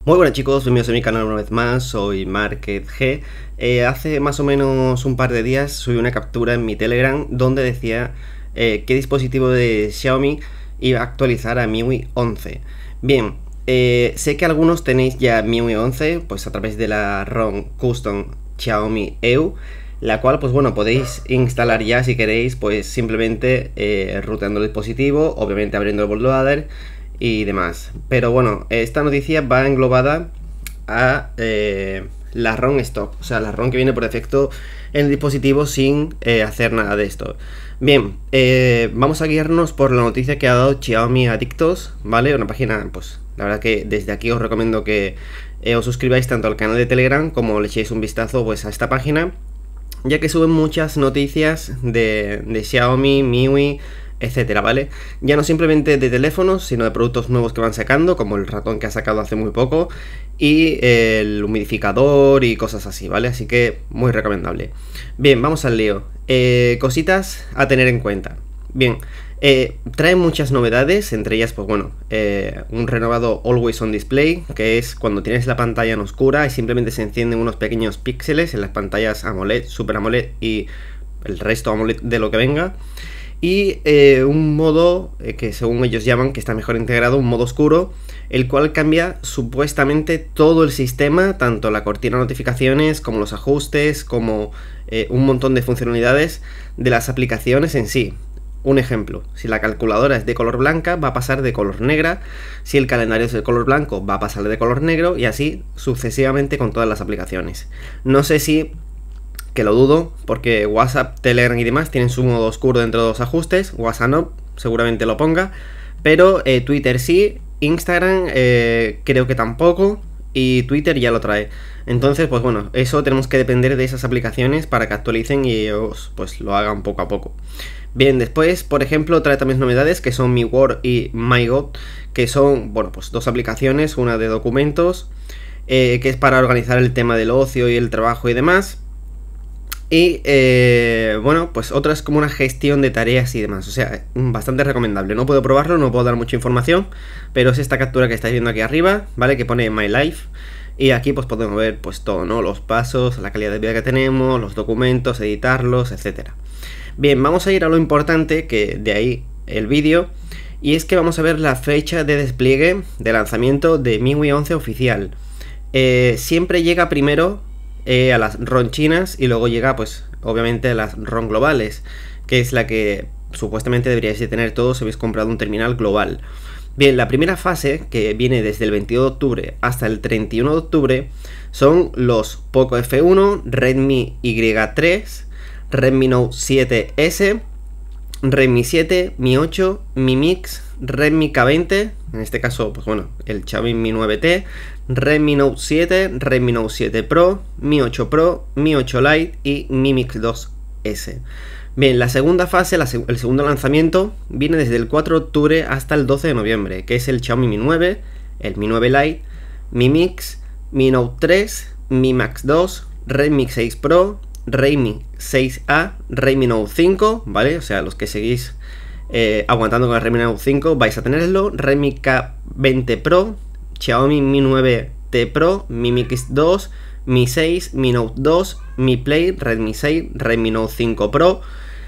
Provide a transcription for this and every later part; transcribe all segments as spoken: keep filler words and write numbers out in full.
Muy buenas chicos, bienvenidos a mi canal una vez más, soy MarketG. Eh, hace más o menos un par de días subí una captura en mi Telegram donde decía eh, qué dispositivo de Xiaomi iba a actualizar a M I U I once. Bien, eh, sé que algunos tenéis ya M I U I once pues a través de la ROM Custom Xiaomi E U, la cual pues bueno, podéis instalar ya si queréis, pues simplemente eh, ruteando el dispositivo, obviamente abriendo el bootloader y demás. Pero bueno, esta noticia va englobada a eh, la ROM stock, o sea, la ROM que viene por defecto en el dispositivo sin eh, hacer nada de esto. Bien, eh, vamos a guiarnos por la noticia que ha dado Xiaomi Adictos, ¿vale? Una página, pues la verdad que desde aquí os recomiendo que eh, os suscribáis tanto al canal de Telegram como le echéis un vistazo pues a esta página, ya que suben muchas noticias de, de Xiaomi, M I U I, etcétera, ¿vale? Ya no simplemente de teléfonos, sino de productos nuevos que van sacando, como el ratón que ha sacado hace muy poco, y el humidificador y cosas así, ¿vale? Así que muy recomendable. Bien, vamos al lío. Eh, cositas a tener en cuenta. Bien, eh, trae muchas novedades, entre ellas, pues bueno, eh, un renovado Always On Display, que es cuando tienes la pantalla en oscura y simplemente se encienden unos pequeños píxeles en las pantallas AMOLED, Super AMOLED y el resto AMOLED de lo que venga. Y eh, un modo eh, que según ellos llaman que está mejor integrado, un modo oscuro, el cual cambia supuestamente todo el sistema, tanto la cortina de notificaciones como los ajustes, como eh, un montón de funcionalidades de las aplicaciones en sí. Un ejemplo, si la calculadora es de color blanca, va a pasar de color negra, si el calendario es de color blanco, va a pasar de color negro, y así sucesivamente con todas las aplicaciones. No sé si... que lo dudo, porque WhatsApp, Telegram y demás tienen su modo oscuro dentro de los ajustes. WhatsApp no, seguramente lo ponga, pero eh, Twitter sí, Instagram eh, creo que tampoco, y Twitter ya lo trae. Entonces, pues bueno, eso tenemos que depender de esas aplicaciones para que actualicen y ellos pues lo hagan poco a poco. Bien, después, por ejemplo, trae también novedades que son Mi Word y MyGo, que son, bueno, pues dos aplicaciones, una de documentos, eh, que es para organizar el tema del ocio y el trabajo y demás. Y eh, bueno, pues otra es como una gestión de tareas y demás, o sea, bastante recomendable. No puedo probarlo, no puedo dar mucha información, pero es esta captura que estáis viendo aquí arriba, ¿vale? Que pone My Life, y aquí pues podemos ver pues todo, ¿no? Los pasos, la calidad de vida que tenemos, los documentos, editarlos, etcétera. Bien, vamos a ir a lo importante, que de ahí el vídeo, y es que vamos a ver la fecha de despliegue de lanzamiento de M I U I once oficial. Eh, siempre llega primero Eh, a las ROM chinas y luego llega pues obviamente a las ROM globales, que es la que supuestamente deberíais de tener todos si habéis comprado un terminal global. Bien, la primera fase, que viene desde el veintidós de octubre hasta el treinta y uno de octubre, son los Poco F uno, Redmi Y tres, Redmi Note siete S, Redmi siete, Mi ocho, Mi Mix, Redmi K veinte, en este caso pues bueno, el Xiaomi Mi nueve T, Redmi Note siete, Redmi Note siete Pro, Mi ocho Pro, Mi ocho Lite y Mi Mix dos S. Bien, la segunda fase, la seg el segundo lanzamiento, viene desde el cuatro de octubre hasta el doce de noviembre, que es el Xiaomi Mi nueve, el Mi nueve Lite, Mi Mix, Mi Note tres, Mi Max dos, Redmi seis Pro, Redmi seis A, Redmi Note cinco, ¿vale? O sea, los que seguís eh, aguantando con el Redmi Note cinco vais a tenerlo, Redmi K veinte Pro, Xiaomi Mi nueve T Pro, Mi Mix dos, Mi seis, Mi Note dos, Mi Play, Redmi seis, Redmi Note cinco Pro,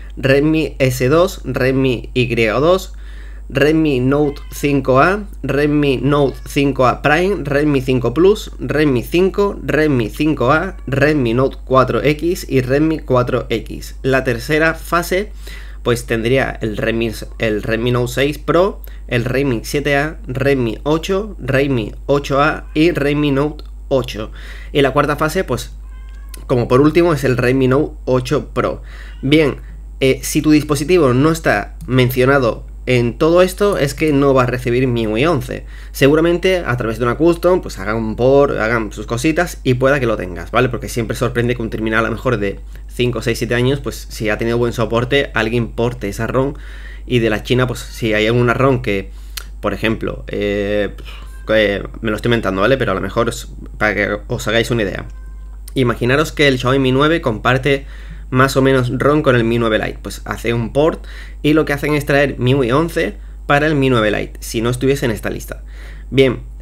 Redmi S dos, Redmi Y dos, Redmi Note cinco A, Redmi Note cinco A Prime, Redmi cinco Plus, Redmi cinco, Redmi cinco A, Redmi Note cuatro X y Redmi cuatro X. La tercera fase pues tendría el Redmi, el Redmi Note seis Pro, el Redmi siete A, Redmi ocho, Redmi ocho A y Redmi Note ocho. Y la cuarta fase, pues como por último, es el Redmi Note ocho Pro. Bien, eh, si tu dispositivo no está mencionado en todo esto, es que no va a recibir M I U I once. Seguramente a través de una custom, pues hagan un port, hagan sus cositas y pueda que lo tengas, ¿vale? Porque siempre sorprende que un terminal a lo mejor de cinco, seis, siete años, pues si ha tenido buen soporte, alguien porte esa ROM. Y de la China, pues si hay alguna ROM que, por ejemplo, eh, que me lo estoy inventando, ¿vale? Pero a lo mejor es para que os hagáis una idea. Imaginaros que el Xiaomi Mi nueve comparte más o menos ROM con el Mi nueve Lite, pues hace un port y lo que hacen es traer M I U I once para el Mi nueve Lite, si no estuviese en esta lista. Bien,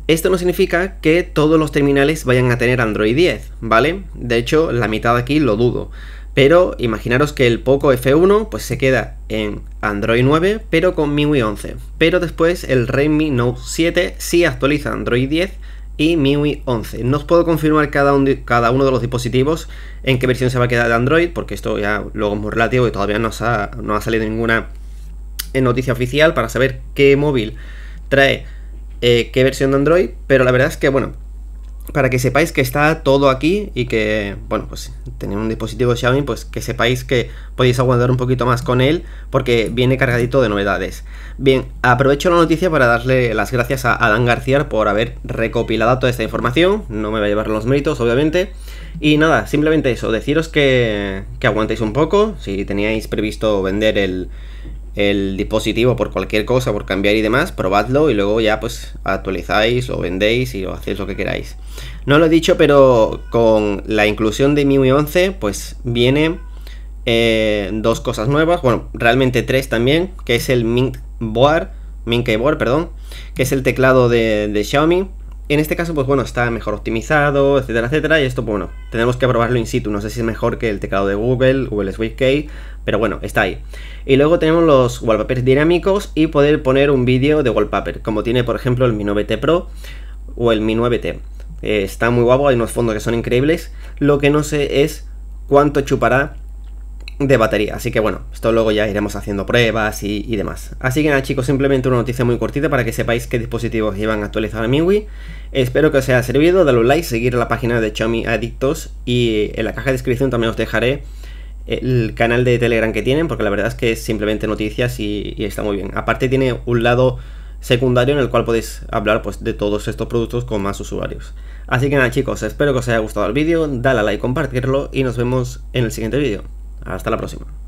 Esto no significa que todos los terminales vayan a tener Android diez, ¿vale? De hecho, la mitad aquí lo dudo. Pero imaginaros que el Poco F uno pues se queda en Android nueve, pero con M I U I once. Pero después el Redmi Note siete sí actualiza Android diez y M I U I once. No os puedo confirmar cada, un, cada uno de los dispositivos en qué versión se va a quedar de Android, porque esto ya luego es muy relativo y todavía no, ha, no ha salido ninguna noticia oficial para saber qué móvil trae eh, qué versión de Android. Pero la verdad es que, bueno, para que sepáis que está todo aquí y que, bueno, pues tenéis un dispositivo de Xiaomi, pues que sepáis que podéis aguantar un poquito más con él porque viene cargadito de novedades. Bien, aprovecho la noticia para darle las gracias a Adán García por haber recopilado toda esta información. No me va a llevar los méritos, obviamente. Y nada, simplemente eso, deciros que, que aguantéis un poco. Si teníais previsto vender el... el dispositivo por cualquier cosa, por cambiar y demás, probadlo y luego ya pues actualizáis o vendéis y hacéis lo que queráis. No lo he dicho, pero con la inclusión de M I U I once pues viene eh, dos cosas nuevas, bueno, realmente tres también, que es el Mink Board, Mink Keyboard, perdón, que es el teclado de, de Xiaomi. En este caso, pues bueno, está mejor optimizado, etcétera, etcétera, y esto, pues, bueno, tenemos que probarlo in situ. No sé si es mejor que el teclado de Google, Google SwiftKey, pero bueno, está ahí. Y luego tenemos los wallpapers dinámicos y poder poner un vídeo de wallpaper, como tiene, por ejemplo, el Mi nueve T Pro o el Mi nueve T. Eh, está muy guapo, hay unos fondos que son increíbles. Lo que no sé es cuánto chupará de batería, así que bueno, esto luego ya iremos haciendo pruebas y, y demás. Así que nada, chicos, simplemente una noticia muy cortita para que sepáis qué dispositivos llevan a actualizar a M I U I. Espero que os haya servido, dale un like, seguir la página de Xiaomi Adictos y en la caja de descripción también os dejaré el canal de Telegram que tienen, porque la verdad es que es simplemente noticias y, y está muy bien. Aparte tiene un lado secundario en el cual podéis hablar pues de todos estos productos con más usuarios. Así que nada, chicos, espero que os haya gustado el vídeo, dale a like, compartirlo y nos vemos en el siguiente vídeo. Hasta la próxima.